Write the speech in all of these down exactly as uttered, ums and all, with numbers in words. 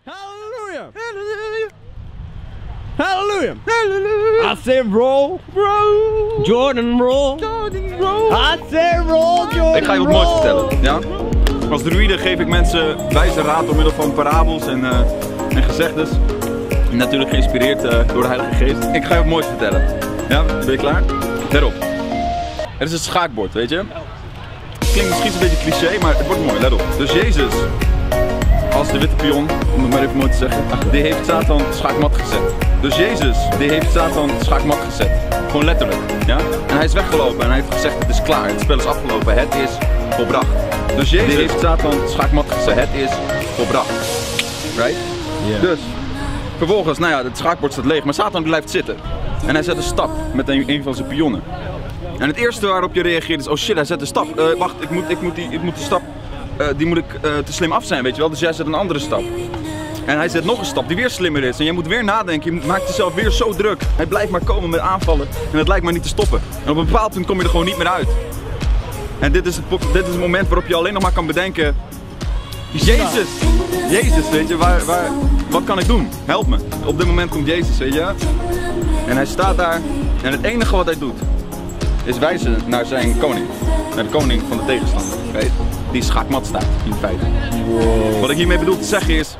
Hallelujah! Hallelujah! Hallelujah! Hallelujah! I say roll, roll, Jordan roll, Jordan roll. I say roll, Jordan. Ik ga je wat moois vertellen, ja? Als druïde geef ik mensen wijze raad door middel van parabels en, uh, en gezegdes. En natuurlijk geïnspireerd uh, door de Heilige Geest. Ik ga je wat moois vertellen. Ja, ben je klaar? Let op. Het is een schaakbord, weet je? Het klinkt misschien een beetje cliché, maar het wordt mooi, let op. Dus Jezus, als de witte pion, om het maar even mooi te zeggen, die heeft Satan schaakmat gezet. Dus Jezus, die heeft Satan schaakmat gezet. Gewoon letterlijk, ja? En hij is weggelopen en hij heeft gezegd, het is klaar, het spel is afgelopen, het is volbracht. Dus Jezus heeft Satan schaakmat gezet, het is volbracht. Right? Yeah. Dus, vervolgens, nou ja, het schaakbord staat leeg, maar Satan blijft zitten. En hij zet een stap met een, een van zijn pionnen. En het eerste waarop je reageert is, oh shit, hij zet een stap. Uh, wacht, ik moet, ik moet, die, ik moet die stap, uh, die moet ik uh, te slim af zijn, weet je wel. Dus jij zet een andere stap. En hij zet nog een stap die weer slimmer is. En jij moet weer nadenken, je maakt jezelf weer zo druk. Hij blijft maar komen met aanvallen en het lijkt maar niet te stoppen. En op een bepaald punt kom je er gewoon niet meer uit. En dit is het, dit is het moment waarop je alleen nog maar kan bedenken, Jezus, Jezus, weet je, waar, waar, wat kan ik doen? Help me. Op dit moment komt Jezus, weet je. En hij staat daar en het enige wat hij doet, is wijzen naar zijn koning. Naar de koning van de tegenstander, weet je? Die schaakmat staat, in feite. Wow. Wat ik hiermee bedoel te zeggen is,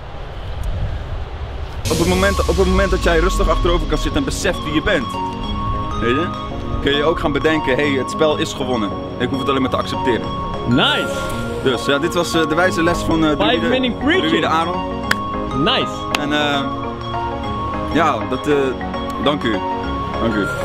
op het, moment, op het moment dat jij rustig achterover kan zitten en beseft wie je bent, weet je, kun je ook gaan bedenken, hé, hey, het spel is gewonnen. Ik hoef het alleen maar te accepteren. Nice! Dus ja, dit was uh, de wijze les van uh, druïde Aaron. Nice! En uh, ja, dat, uh, dank u. Dank u.